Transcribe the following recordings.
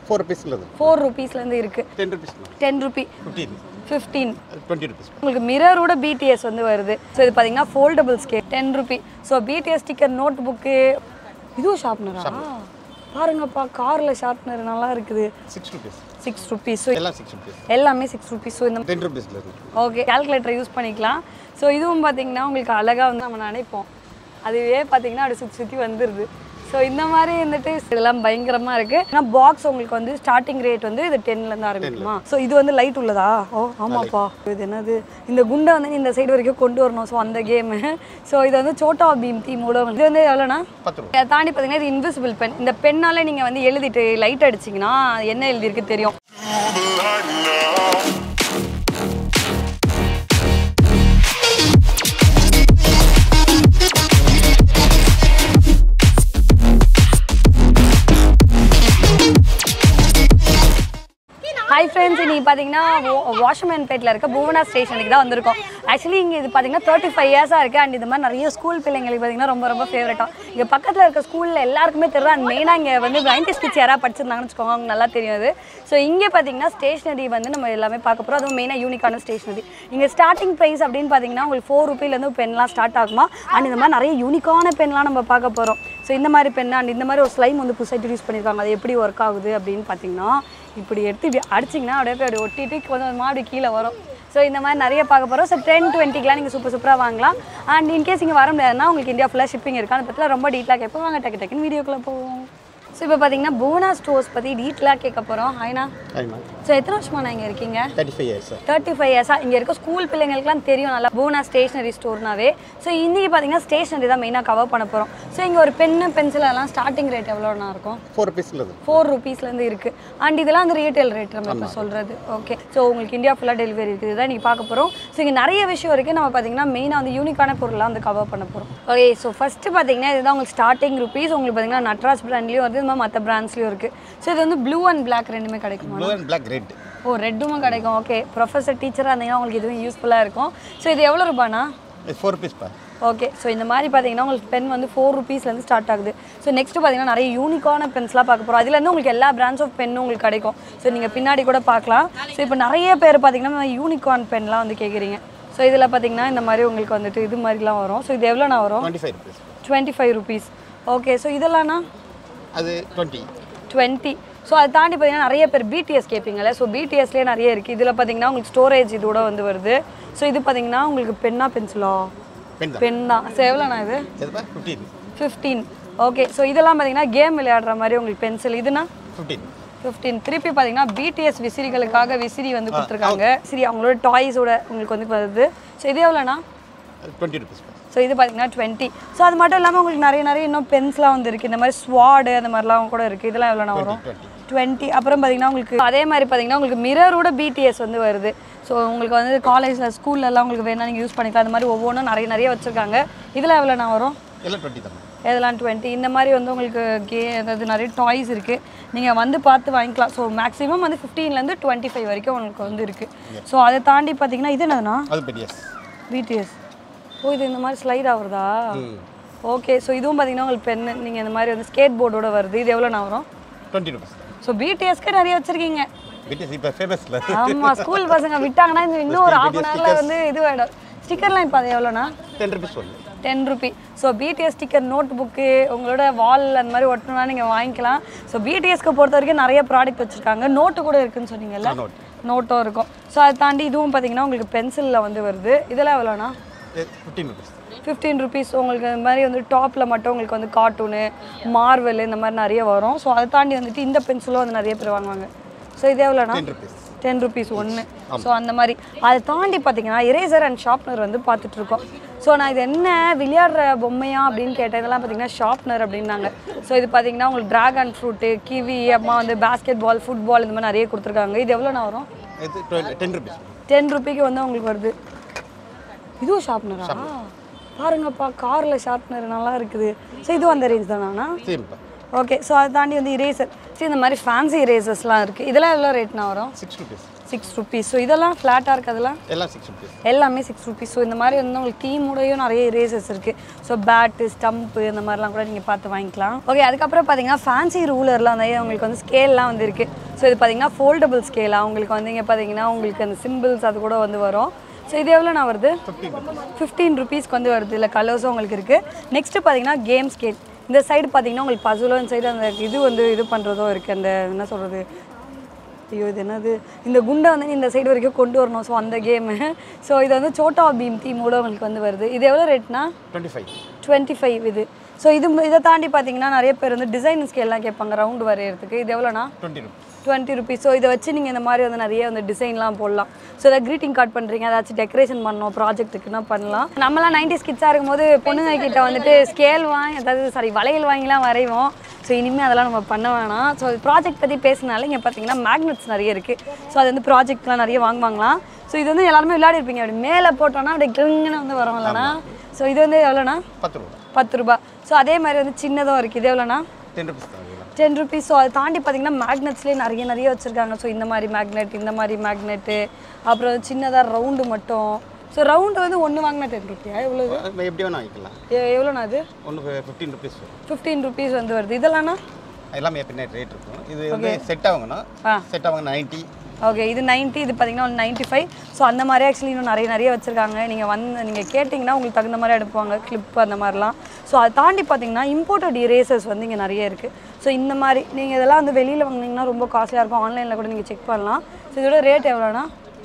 4 rupeesல இருந்து 4 rupeesல இருந்து இருக்கு 10 rupees 10 rupee 15 20 rupees உங்களுக்கு மிரரோட BTS வந்து வருது சோ இது பாத்தீங்கன்னா foldable scale 10 rupee so BTS sticker notebook இது ஷார்ப்னரா பாருங்கப்பா கார்ல ஷார்ப்னர் நல்லா இருக்குது 6 rupees 6 rupees சோ எல்லாம் 6 rupees எல்லாமே 6 rupees சோ இந்த 10 rupeesல இருக்கு ஓகே கால்குலேட்டர் யூஸ் பண்ணிக்கலாம் சோ இதுவும் பாத்தீங்கன்னா உங்களுக்கு அழகா வந்து நம்ம நினைப்போம் அதுவே பாத்தீங்கன்னா அது சுத்தி வந்துருது சோ இந்த மாதிரி வந்துட்டு இதெல்லாம் பயங்கரமா இருக்கு ஏன்னா பாக்ஸ் உங்களுக்கு வந்து ஸ்டார்டிங் ரேட் வந்து இது 10 ல இருந்து ஆரம்பிக்குமா சோ இது வந்து லைட் உள்ளதா ஓ ஆமாப்பா இது என்னது இந்த குண்டை வந்து இந்த சைடு வரைக்கும் கொண்டு வரணும் சோ அந்த கேம் சோ இது வந்து சோட்டா பீம் தீமோட இது வந்து எவ்வளவுனா 10 ரூபாய் தாண்டி பாத்தீங்கன்னா இது இன்விசிபிள் பென் இந்த பென்னால நீங்க வந்து எழுதிட்டு லைட் அடிச்சீங்கன்னா என்ன எழுதி இருக்கு தெரியும் Hi friends, இன்னைக்கு பாத்தீங்கன்னா washermenpetல இருக்க Bhuvana ஸ்டேஷனரிக்கு தான் வந்திருக்கோம். Actually இங்க இது பாத்தீங்கன்னா 35 இயர்ஸா இருக்கு and இந்த மாதிரி நிறைய ஸ்கூல் பிள்ளைங்களுக்கு பாத்தீங்கன்னா ரொம்ப ஃபேவரட்டா. இங்க பக்கத்துல இருக்க ஸ்கூல்ல எல்லாருக்குமே தெரியும் and மெயினா இங்க வந்து 90s கிட்ஸ் யாரா படிச்சிருந்தாங்கன்னு வெச்சுக்கோங்க உங்களுக்கு நல்லா தெரியும் அது. சோ இங்க பாத்தீங்கன்னா ஸ்டேஷனரி வந்து நம்ம எல்லாமே பார்க்க போறோம். அதுவும் மெயினா யூனிக்கான ஸ்டேஷனரி. இங்க ஸ்டார்டிங் பிரைஸ் அப்படினு பாத்தீங்கன்னா உங்களுக்கு 4 ரூபாயில இருந்து பென்லாம் ஸ்டார்ட் ஆகுமா and இந்த மாதிரி நிறைய யூனிக்கான பென்லாம் நம்ம பார்க்க போறோம். சோ இந்த மாதிரி பென் and இந்த மாதிரி ஒரு ஸ்லைம் வந்து புதுசா யூஸ் பண்ணிருக்காங்க. அது எப்படி வர்க் ஆகுது அப்படினு பாத்தீங்கன்னா இப்படி எடுத்து இப்படி அடிச்சிங்கன்னா அப்படியே ஒட்டிட்டு கொஞ்சம் மாடி கீழே வரும் ஸோ இந்த மாதிரி நிறைய பார்க்க போகிறோம் ஸோ 10-20க்குலாம் நீங்கள் சூப்பராக வாங்கலாம் அண்ட் இன்கேஸ் இங்கே வர முடியாதுன்னா உங்களுக்கு இந்தியா ஃபுல்லாக ஷிப்பிங் இருக்குது அந்த பற்றிலாம் ரொம்ப டீட்டெயிலாக கேட்போம் வாங்க டக்குன்னு வீடியோக்குள்ளே போவோம் ஸோ இப்போ பார்த்தீங்கன்னா Bhuvana ஸ்டோர்ஸ் பற்றி டீட்டெயிலாக கேட்க போகிறோம் ஹைனா ஸோ எத்தனை வருஷமா நான் இங்கே இருக்கீங்க 35 இயர்ஸா இங்கே இருக்க ஸ்கூல் பிள்ளைங்களுக்குலாம் தெரியும் நல்லா Bhuvana ஸ்டேஷனரி ஸ்டோர்னாவே ஸோ இன்றைக்கி பார்த்தீங்கன்னா ஸ்டேஷனரி தான் மெயினாக கவர் பண்ண போகிறோம் ஸோ இங்கே ஒரு பென்னு பென்சில் எல்லாம் ஸ்டார்டிங் ரேட் எவ்வளோனா இருக்கும் 4 ரூபீஸ்லேருந்து இருக்குது அண்ட் இதெல்லாம் வந்து ரீட்டைல் ரேட் நம்ம இப்போ சொல்கிறது ஓகே ஸோ உங்களுக்கு இந்தியா ஃபுல்லாக டெலிவரி இருக்குது இதுதான் நீங்கள் பார்க்க போகிறோம் ஸோ இங்கே நிறைய விஷயம் இருக்குது நம்ம பார்த்தீங்கன்னா மெயினாக வந்து யூனிக்கான பொருளாக வந்து கவர் பண்ண போகிறோம் ஓகே ஸோ ஃபஸ்ட்டு பார்த்தீங்கன்னா இதுதான் உங்களுக்கு ஸ்டார்டிங் ருபீஸ் உங்களுக்கு பார்த்தீங்கன்னா நட்ராஜ் பிராண்ட்லேயும் வந்து மற்ற பிராண்ட்ஸ்லயும் இருக்கு சோ இது வந்து ப்ளூ அண்ட் Black ரெண்டுமே கிடைக்குமா ப்ளூ அண்ட் Black ரெட் ஓ ரெட்டும் கிடைக்கும் ஓகே ப்ரொஃபசர் டீச்சரா இருந்தீங்கன்னா உங்களுக்கு இதுவும் யூஸ்ஃபுல்லா இருக்கும் சோ இது எவ்வளவு ரூபானா 4 rupees பா ஓகே சோ இந்த மாதிரி பாத்தீங்கன்னா உங்களுக்கு பென் வந்து 4 ரூபீஸ்ல இருந்து ஸ்டார்ட் ஆகுது சோ நெக்ஸ்ட் பாத்தீங்கன்னா நிறைய யூனிக்கான பென்ஸ்லாம் பார்க்க போறோம் அதுல இருந்து உங்களுக்கு எல்லா பிராண்ட்ஸ் ஆஃப் பென் உங்களுக்கு கிடைக்கும் சோ நீங்க பின்னாடி கூட பார்க்கலாம் சோ இப்போ நிறைய பேர் பாத்தீங்கன்னா யூனிகார்ன் பென்லாம் வந்து கேக்குறீங்க சோ இதுல பாத்தீங்கன்னா இந்த மாதிரி உங்களுக்கு வந்துட்டு இது மாதிரிலாம் வரும் சோ இது எவ்வளவுனா வரும் 25 rupees ஓகே சோ இதெல்லாம்னா அது 20 ஸோ அதை தாண்டி பார்த்தீங்கன்னா நிறைய பேர் BTS கேட்பீங்களே ஸோ BTSலேயே நிறைய இருக்குது இதில் பார்த்தீங்கன்னா உங்களுக்கு ஸ்டோரேஜ் இதோட வந்து வருது ஸோ இது பார்த்தீங்கன்னா உங்களுக்கு பென்னா பென்சிலா பென் தான் ஸோ எவ்வளோண்ணா இது 15 ஓகே ஸோ இதெல்லாம் பார்த்தீங்கன்னா கேம் விளையாடுற மாதிரி உங்களுக்கு பென்சில் இதுனா 15 திருப்பி பார்த்தீங்கன்னா BTS விசிறிகளுக்காக விசிறி வந்து கொடுத்துருக்காங்க சரி அவங்களோட டாய்ஸோட உங்களுக்கு வந்து வருது ஸோ இது எவ்வளோண்ணா 20 rupees ஸோ இது பார்த்தீங்கன்னா 20 ஸோ அது மட்டும் இல்லாமல் உங்களுக்கு நிறைய இன்னும் பென்ஸ்லாம் வந்து இருக்குது இந்த மாதிரி ஸ்வாடு அந்த மாதிரிலாம் கூட இருக்குது இதெல்லாம் எவ்வளோனா வரும் 20 அப்புறம் பார்த்தீங்கன்னா உங்களுக்கு அதே மாதிரி பார்த்தீங்கன்னா உங்களுக்கு மிரரோட BTS வந்து வருது ஸோ உங்களுக்கு வந்து காலேஜில் ஸ்கூல்லலாம் உங்களுக்கு வேணா நீங்கள் யூஸ் பண்ணிக்கலாம் அந்த மாதிரி ஒவ்வொன்றும் நிறைய வச்சுருக்காங்க இதெல்லாம் எவ்வளோனா வரும் இதெல்லாம் 20 இந்த மாதிரி வந்து உங்களுக்கு அதாவது நிறைய டாய்ஸ் இருக்குது நீங்கள் வந்து பார்த்து வாங்கிக்கலாம் ஸோ மேக்ஸிமம் வந்து 15லேருந்து 25 வரைக்கும் உங்களுக்கு வந்து இருக்குது ஸோ அதை தாண்டி பார்த்தீங்கன்னா இது என்னதுன்னா BTS ஓ இது இந்த மாதிரி ஸ்லைட் ஆகுறதா ஓகே ஸோ இதுவும் பார்த்தீங்கன்னா உங்களுக்கு பென் நீங்கள் இந்த மாதிரி வந்து ஸ்கேட் போர்டோட வருது இது எவ்வளோண்ணா வரும் 20 rupees ஸோ BTSக்கு நிறைய வச்சுருக்கீங்க BTS இப்போ ஃபேமஸ்ல ஆமாம் ஸ்கூல் பசங்க விட்டாங்கன்னா இன்னும் ஒரு ½ hourல வந்து இது வேணும் ஸ்டிக்கர்லாம் இப்போ அது எவ்வளோண்ணா 10 rupees 10 rupee so BTS sticker notebook உங்களோட வால் அந்த மாதிரி ஒட்டணும்னா நீங்கள் வாங்கிக்கலாம் ஸோ BTSக்கு பொறுத்த வரைக்கும் நிறைய ப்ராடக்ட் வச்சுருக்காங்க நோட்டு கூட இருக்குன்னு சொன்னீங்கல்ல நோட்டும் இருக்கும் ஸோ அதை தாண்டி இதுவும் பார்த்தீங்கன்னா உங்களுக்கு பென்சிலில் வந்து வருது இதெல்லாம் எவ்வளோண்ணா 15 rupees உங்களுக்கு இந்த மாதிரி வந்து டாப்பில் மட்டும் உங்களுக்கு வந்து கார்ட்டூனு மார்வல் இந்த மாதிரி நிறைய வரும் ஸோ அதை தாண்டி வந்துட்டு இந்த பென்சிலும் வந்து நிறைய பேர் வாங்குவாங்க ஸோ இது எவ்வளோண்ணா 10 rupees ஒன்று ஸோ அந்த மாதிரி அதை தாண்டி பார்த்தீங்கன்னா இரேசர் அண்ட் ஷார்ப்னர் வந்து பார்த்துட்ருக்கோம் ஸோ நான் இது என்ன விளையாடுற பொம்மையா அப்படின்னு கேட்டேன் இதெல்லாம் பார்த்தீங்கன்னா ஷார்ப்னர் அப்படின்னாங்க ஸோ இது பார்த்தீங்கன்னா உங்களுக்கு ட்ராகன் ஃப்ரூட்டு கிவி அம்மா வந்து பேஸ்கெட் பால் ஃபுட்பால் இந்த மாதிரி நிறைய கொடுத்துருக்காங்க இது எவ்வளோண்ணா வரும் 10 ரூபாய்க்கு வந்து உங்களுக்கு வருது இதுவும் ஷார்ப்னரா பாருங்கப்பா காரில் ஷார்ப்னர் நல்லா இருக்குது ஸோ இதுவும் அந்த ரேஞ்ச் தானா ஓகே ஸோ அதை தாண்டி வந்து இரேசர் ஸோ இந்த மாதிரி ஃபேன்சி இரேசர்ஸ்லாம் இருக்குது இதெல்லாம் எவ்வளோ ரேட்னா வரும் 6 rupees. ஸோ இதெல்லாம் ஃப்ளாட்டாக இருக்கிறதுலாம் எல்லாம் 6 rupees. எல்லாமே 6 rupees. ஸோ இந்த மாதிரி வந்து உங்களுக்கு தீமுடையும் நிறைய இரேசர்ஸ் இருக்குது. ஸோ பேட்டு ஸ்டம்ப்பு இந்த மாதிரிலாம் கூட நீங்கள் பார்த்து வாங்கிக்கலாம். ஓகே, அதுக்கப்புறம் பார்த்தீங்கன்னா ஃபேன்சி ரூலர்லாம் வந்து உங்களுக்கு வந்து ஸ்கேல்லாம் வந்து இருக்குது. ஸோ இது பார்த்தீங்கன்னா ஃபோல்டபுள் ஸ்கேலாக உங்களுக்கு வந்து இங்கே பார்த்தீங்கன்னா உங்களுக்கு அந்த சிம்பிள்ஸ் அது கூட வந்து வரும். ஸோ இது எவ்வளோண்ணா வருது? 15 rupeesக்கு வந்து வருது. இல்லை கலர்ஸும் உங்களுக்கு இருக்குது. நெக்ஸ்ட்டு பார்த்தீங்கன்னா கேம் ஸ்கேல். இந்த சைடு பார்த்தீங்கன்னா உங்களுக்கு பசுலோ, இந்த சைடு அந்த இது வந்து இது பண்ணுறதோ இருக்குது. அந்த என்ன சொல்கிறது, ஐயோ இது என்னது, இந்த குண்டை வந்து இந்த சைடு வரைக்கும் கொண்டு வரணும். ஸோ அந்த கேமு. ஸோ இது வந்து சோட்டா பீம் தீமோட உங்களுக்கு வந்து வருது. இது எவ்வளோ ரேட்னா? 25 இது. ஸோ இதை தாண்டி பார்த்தீங்கன்னா நிறைய பேர் வந்து டிசைன் ஸ்கேல்லாம் கேட்பாங்க ரவுண்டு வரைகிறதுக்கு. இது எவ்வளோண்ணா? 20 rupees. ஸோ இதை வச்சு நீங்கள் இந்த மாதிரி வந்து நிறைய வந்து டிசைன்லாம் போடலாம். ஸோ இதை க்ரீட்டிங் கார்டு பண்ணுறீங்க, ஏதாச்சும் டெக்கரேஷன் பண்ணணும் ப்ராஜெக்ட்டுக்குன்னா பண்ணலாம். நம்மளாம் 90s கிட்ஸாக இருக்கும்போது பொண்ணுங்க கிட்ட வந்துட்டு ஸ்கேல் வளையல் வாங்கிலாம் வரைவோம். ஸோ இனிமேல் அதெல்லாம் நம்ம பண்ண வேணாம். ஸோ ப்ராஜெக்ட் பற்றி பேசினால இங்கே பார்த்தீங்கன்னா மேக்னெட்ஸ் நிறைய இருக்குது. ஸோ அது வந்து ப்ராஜெக்ட்லாம் நிறைய வாங்குவாங்களாம். ஸோ இது வந்து எல்லாருமே விளையாடிருப்பீங்க. அப்படி மேலே போட்டோன்னா அப்படியே கிருங்குன்னு வந்து வரும் இல்லைனா. ஸோ இது வந்து எவ்வளோண்ணா? 10 ரூபா. ஸோ அதே மாதிரி வந்து சின்னதும் இருக்குது. இது எவ்வளோண்ணா? 10 rupees. ஸோ அதை தாண்டி பார்த்தீங்கன்னா மேக்னெட்ஸ்லேயே நிறைய வச்சுருக்காங்க. ஸோ இந்த மாதிரி மேக்னெட், இந்த மாதிரி மேக்னெட்டு, அப்புறம் சின்னதாக ரவுண்டு மட்டும். ஸோ ரவுண்டு வந்து ஒன்று வாங்கினா 10 rupees. எவ்வளோ எப்படி வேணா வாங்கிக்கலாம். எவ்வளோண்ணா அது? ஒன்று 15 rupees. 15 rupees வந்து வருது. இதெல்லாம்ண்ணா எல்லாமே பின்ன ரேட் இருக்கும். இது வந்து செட் ஆகுங்கண்ணா, செட் ஆகுங்க 90. ஓகே, இது 90, இது பார்த்தீங்கன்னா 95. ஸோ அந்த மாதிரி ஆக்சுவலி இன்னும் நிறைய வச்சுருக்காங்க. நீங்கள் கேட்டிங்கன்னா உங்களுக்கு தகுந்த மாதிரி எடுப்பாங்க, கிளிப் அந்த மாதிரிலாம். ஸோ அதை தாண்டி பார்த்தீங்கன்னா இம்போர்ட்டட் இரேசர்ஸ் வந்து இங்கே நிறைய இருக்குது. ஸோ இந்த மாதிரி நீங்கள் இதெல்லாம் வந்து வெளியில் வாங்கினீங்கன்னா ரொம்ப காஸ்ட்லியாக இருக்கும். ஆன்லைனில் கூட நீங்கள் செக் பண்ணலாம். ஸோ இதோட ரேட் எவ்வளோண்ணா?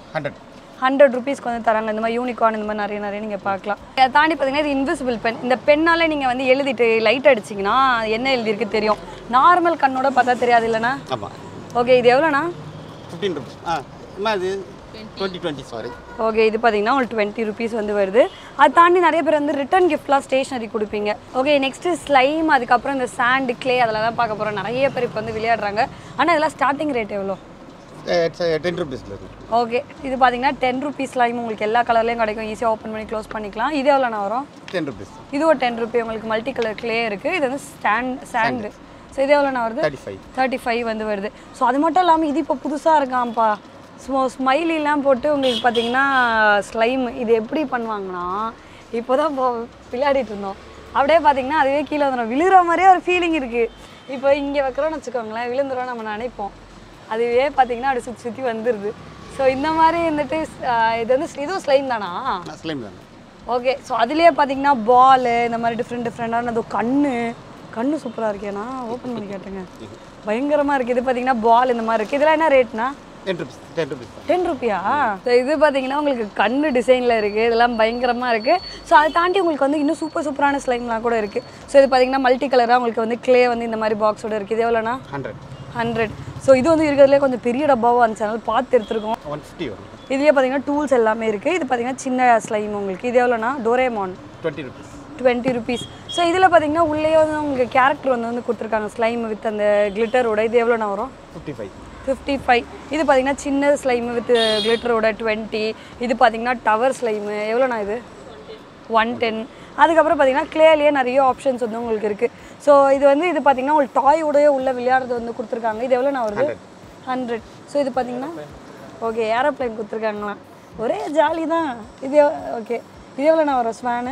100 rupeesக்கு வந்து தராங்க. இந்த மாதிரி யூனிகார்ன் இந்த மாதிரி நிறைய நீங்கள் பார்க்கலாம். அதை தாண்டி பார்த்தீங்கன்னா இது இன்விசிபிள் பென். இந்த பெண்ணாலே நீங்கள் வந்து எழுதிட்டு லைட் அடிச்சிங்கன்னா என்ன எழுதியிருக்கு தெரியும். நார்மல் கண்ணோட பார்த்தா தெரியாது இல்லைண்ணா? ஆமாம். ஓகே, இது எவ்வளோண்ணா? 15 rupees. அது 20 சாரி. ஓகே, இது பார்த்தீங்கன்னா உங்களுக்கு 20 rupees வந்து வருது. அதை தாண்டி நிறைய பேர் வந்து ரிட்டன் கிஃப்ட்லாம் ஸ்டேஷனரி கொடுப்பீங்க. ஓகே, நெக்ஸ்ட்டு ஸ்லைம், அதுக்கப்புறம் இந்த சாண்டு, கிளே அதெல்லாம் தான் பார்க்க போகிறோம். நிறைய பேர் இப்போ வந்து விளையாடுறாங்க. ஆனால் இதெல்லாம் ஸ்டார்டிங் ரேட் எவ்வளோ? 10 rupees. ஓகே, இது பார்த்தீங்கன்னா 10 rupees ஸ்லைம் உங்களுக்கு எல்லா கலர்லேயும் கிடைக்கும். ஈஸியாக ஓப்பன் பண்ணி க்ளோஸ் பண்ணிக்கலாம். இது எவ்வளோண்ணா வரும்? 10 rupees. இது ஒரு 10 rupees. உங்களுக்கு மல்டி கலர் கிளே இருக்குது. இது வந்து சாண்டு. ஸோ இது எவ்வளோண்ணா வருது? 35 வந்து வருது. ஸோ அது மட்டும் இல்லாமல் இது இப்போ புதுசாக இருக்காம்ப்பா. ஸ்மைலிலாம் போட்டு உங்களுக்கு பார்த்தீங்கன்னா ஸ்லைம். இது எப்படி பண்ணுவாங்கன்னா, இப்போ தான் விளையாடிட்டு இருந்தோம். அப்படியே பார்த்தீங்கன்னா அதுவே கீழே வந்துடும். விழுகிற மாதிரியே ஒரு ஃபீலிங் இருக்குது. இப்போ இங்கே வைக்கிறோன்னு வச்சுக்கோங்களேன், விழுந்துடும் நம்ம நினைப்போம். அதுவே பார்த்தீங்கன்னா அப்படி சுற்றி வந்துடுது. ஸோ இந்த மாதிரி வந்துட்டு இது வந்து இதுவும் ஸ்லைம் தானா? ஸ்லைம் தான். ஓகே, ஸோ அதுலேயே பார்த்தீங்கன்னா பாலு இந்த மாதிரி டிஃப்ரெண்டான அது கண்ணு சூப்பராக இருக்கேண்ணா. ஓப்பன் பண்ணி கேட்டுங்க, பயங்கரமாக இருக்குது. இது பார்த்தீங்கன்னா பால் இந்த மாதிரி இருக்குது. இதெல்லாம் என்ன ரேட்னா? 10 rupees. ஸோ இது பார்த்தீங்கன்னா உங்களுக்கு கண்ணு டிசைனில் இருக்குது. இதெல்லாம் பயங்கரமாக இருக்குது. ஸோ அதை தாண்டி உங்களுக்கு வந்து இன்னும் சூப்பரான ஸ்லைம்லாம் கூட இருக்குது. ஸோ இது பார்த்தீங்கன்னா மல்டி கலராக உங்களுக்கு வந்து கிளே வந்து இந்த மாதிரி பாக்ஸோட இருக்குது. இது எவ்வளோண்ணா? 100. ஸோ இது வந்து இருக்கிறதுலே கொஞ்சம் பெரிய டப்பாவாக அந்த சேனல் பார்த்து எடுத்துருக்கோம். 150 வரும். இதுலேயே பார்த்தீங்கன்னா டூல்ஸ் எல்லாமே இருக்குது. இது பார்த்தீங்கன்னா சின்ன ஸ்லைம் உங்களுக்கு. இது எவ்வளோண்ணா? டோரேமான். 20 rupees. ஸோ இதில் பார்த்தீங்கன்னா உள்ளே வந்து உங்கள் கேரக்டர் வந்து கொடுத்துருக்காங்க ஸ்லைம் வித் அந்த கிளிட்டரோட. இது எவ்வளோண்ணா வரும்? 55. இது பார்த்தீங்கன்னா சின்ன ஸ்லைமு வித் கிளிட்டரோட 20. இது பார்த்தீங்கன்னா டவர் ஸ்லைமு எவ்வளோண்ணா? இது 110. அதுக்கப்புறம் பார்த்தீங்கன்னா கிளேலேயே நிறைய ஆப்ஷன்ஸ் வந்து உங்களுக்கு இருக்குது. ஸோ இது பார்த்தீங்கன்னா உங்களுக்கு டாயோடய உள்ள விளையாடுறது வந்து கொடுத்துருக்காங்க. இது எவ்வளோண்ணா வருது? 100. ஸோ இது பார்த்தீங்கன்னா ஓகே ஏரோப்ளைன் கொடுத்துருக்காங்களா, ஒரே ஜாலி தான் இது. ஓகே, இது எவ்வளோண்ணா வரும்? ஸ்வானு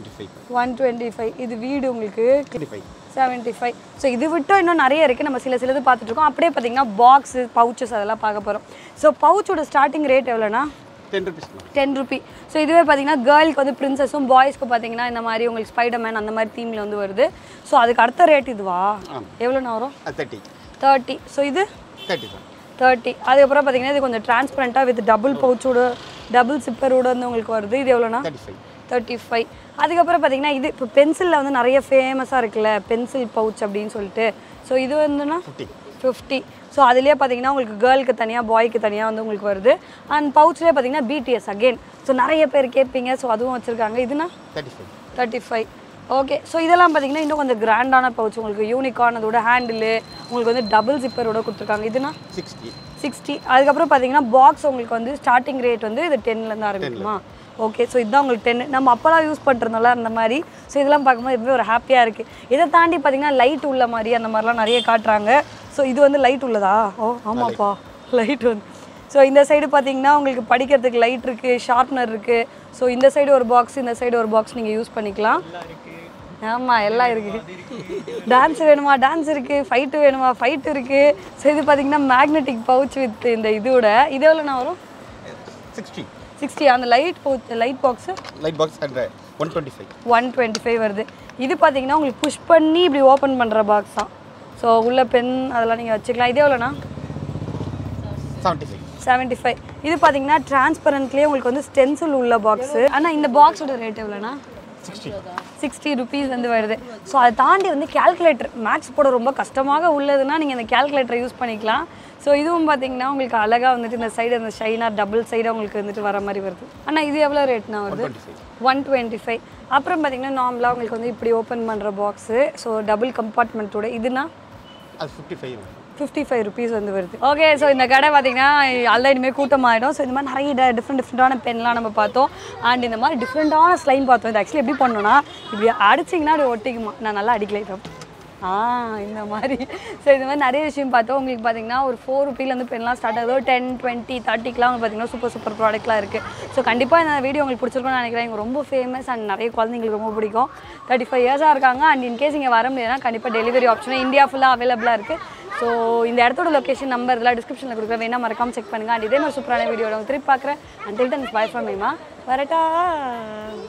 125. இது வீடு உங்களுக்கு 75. ஸோ இது விட்டும் இன்னும் நிறைய இருக்குது. நம்ம சிலது பார்த்துட்ருக்கோம். அப்படியே பார்த்தீங்கன்னா பாக்ஸு, பவுச்சஸ் அதெல்லாம் பார்க்க போகிறோம். ஸோ பவுச்சோட ஸ்டார்டிங் ரேட் எவ்வளோண்ணா? 10 rupees. ஸோ இதுவே பார்த்தீங்கன்னா கேர்ளுக்கு வந்து பிரின்சஸும், பாய்ஸ்க்கு பார்த்தீங்கன்னா இந்த மாதிரி உங்களுக்கு ஸ்பைடர்மேன் அந்த மாதிரி தீமில் வந்து வருது. ஸோ அதுக்கு அடுத்த ரேட் இதுவா? எவ்வளோண்ணா வரும்? 30. ஸோ இது 30. அதுக்கப்புறம் பார்த்தீங்கன்னா இது கொஞ்சம் டிரான்ஸ்பரண்ட்டாக வித் டபுள் பவுச்சோட டபுள் சிப்பரோட வந்து உங்களுக்கு வருது. இது எவ்வளோண்ணா? 35. அதுக்கப்புறம் பார்த்தீங்கன்னா இது இப்போ பென்சிலில் வந்து நிறைய ஃபேமஸாக இருக்குல்ல, பென்சில் பவுச் அப்படின்னு சொல்லிட்டு. ஸோ இது வந்துன்னா 50. ஸோ அதுலேயே பார்த்தீங்கன்னா உங்களுக்கு கேர்ளுக்கு தனியாக, பாய்க்கு தனியாக வந்து உங்களுக்கு வருது. அண்ட் பவுச்லேயே பார்த்தீங்கன்னா BTS அகெயின். ஸோ நிறைய பேர் கேட்பீங்க. ஸோ அதுவும் வச்சுருக்காங்க. இதுனா 35. ஓகே, ஸோ இதெல்லாம் பார்த்தீங்கன்னா இன்னும் கொஞ்சம் கிராண்டான பவுச் உங்களுக்கு. யூனிகார்ன் அதோட ஹேண்டிலு உங்களுக்கு வந்து டபுள் ஜிப்பரோட கொடுத்துருக்காங்க. இதுனா 60. அதுக்கப்புறம் பார்த்தீங்கன்னா பாக்ஸ் உங்களுக்கு வந்து ஸ்டார்டிங் ரேட் வந்து இது 10லேருந்து ஆரம்பிக்குமா? ஓகே, ஸோ இதுதான் உங்களுக்கு 10. நம்ம அப்போலாம் யூஸ் பண்ணிருந்தோம்ல அந்த மாதிரி. ஸோ இதெல்லாம் பார்க்கும்போது எப்பவுமே ஒரு ஹாப்பியாக இருக்குது. இதை தாண்டி பார்த்தீங்கன்னா லைட் உள்ள மாதிரி அந்த மாதிரிலாம் நிறைய காட்டுறாங்க. ஸோ இது வந்து லைட் உள்ளதா? ஓ ஆமாப்பா, லைட் வந்து ஸோ இந்த சைடு பார்த்தீங்கன்னா உங்களுக்கு படிக்கிறதுக்கு லைட் இருக்குது, ஷார்ப்னர் இருக்குது. ஸோ இந்த சைடு ஒரு பாக்ஸ், இந்த சைடு ஒரு பாக்ஸ் நீங்கள் யூஸ் பண்ணிக்கலாம். ஆமாம், எல்லாம் இருக்குது. டான்ஸ் வேணுமா டான்ஸ் இருக்குது, ஃபைட்டு வேணுமா ஃபைட் இருக்குது. ஸோ இது பார்த்தீங்கன்னா மேக்னெட்டிக் பவுச் வித் இந்த இதோட இது எவ்வளோண்ணா வரும்? 60. அந்த லைட் பாக்ஸு 125 வருது. இது பார்த்தீங்கன்னா உங்களுக்கு புஷ் பண்ணி இப்படி ஓப்பன் பண்ணுற பாக்ஸ் தான். ஸோ உள்ள பென் அதெல்லாம் நீங்கள் வச்சுக்கலாம். இது எவ்வளோண்ணா? 75. இது பார்த்தீங்கன்னா டிரான்ஸ்பரண்ட்லேயே உங்களுக்கு வந்து ஸ்டென்சில் உள்ள பாக்ஸு. ஆனால் இந்த பாக்ஸோட ரேட் எவ்வளோண்ணா? 60 rupees வந்து வருது. ஸோ அதை தாண்டி வந்து கேல்குலேட்டர் மேக்ஸ் போட ரொம்ப கஷ்டமாக உள்ளதுன்னா நீங்கள் இந்த கேல்குலேட்டரை யூஸ் பண்ணிக்கலாம். ஸோ இதுவும் பார்த்தீங்கன்னா உங்களுக்கு அழகாக வந்துட்டு இந்த சைடு அந்த ஷைனாக டபுள் சைடாக உங்களுக்கு வந்துட்டு வர மாதிரி வருது. ஆனால் இது எவ்வளோ ரேட்னா வருது? 125. அப்புறம் பார்த்தீங்கன்னா நார்மலாக உங்களுக்கு வந்து இப்படி ஓப்பன் பண்ணுற பாக்ஸு. ஸோ டபுள் கம்பார்ட்மெண்ட்டோட இதுனா 55 rupees வந்து வருது. ஓகே, ஸோ இந்த கடை பார்த்தீங்கன்னா எல்லாம் இனிமேல் கூட்டமாகிடும். ஸோ இந்த மாதிரி நிறைய டிஃப்ரெண்டான பென்லாம் நம்ம பார்த்தோம். அண்ட் இந்த மாதிரி டிஃப்ரெண்டான ஸ்லைம் பார்த்தோம். இது ஆக்சுவலி எப்படி பண்ணணும்னா இப்படி அடிச்சிங்கன்னா அப்படி ஒட்டிக்குமா. நான் நல்லா அடிக்கலைட்டோம். இந்த மாதிரி. ஸோ இந்த மாதிரி நிறைய விஷயம் பார்த்தோம். உங்களுக்கு பார்த்தீங்கன்னா ஒரு 4 rupeesலேருந்து பென்லாம் ஸ்டார்ட் ஆகுது. 10, 20, 30க்குலாம் வந்து பார்த்தீங்கன்னா சூப்பர் ப்ராடக்ட்லாம் இருக்குது. ஸோ கண்டிப்பாக இந்த வீடியோ உங்களுக்கு பிடிச்சிருக்கும்னு நினைக்கிறேன். இங்கே ரொம்ப ஃபேமஸ் அண்ட் நிறைய குழந்தைங்களுக்கு ரொம்ப பிடிக்கும். 35 years இருக்காங்க. அண்ட் இன்கேஸ் இங்கே வர முடியாதுன்னா கண்டிப்பாக டெலிவரி ஆப்ஷனும் இந்தியா ஃபுல்லாக அவைலபிளாக இருக்குது. ஸோ இந்த இடத்தோட லொக்கேஷன் நம்பர் இதெல்லாம் டிஸ்கிரிப்ஷனில் கொடுக்குறேன். வேணா மறக்காமல் செக் பண்ணுங்கள். அண்ட் இதே மாதிரி சூப்பரான வீடியோட திருப்பி பார்க்குறேன். Until then bye from Meema. வரட்டா.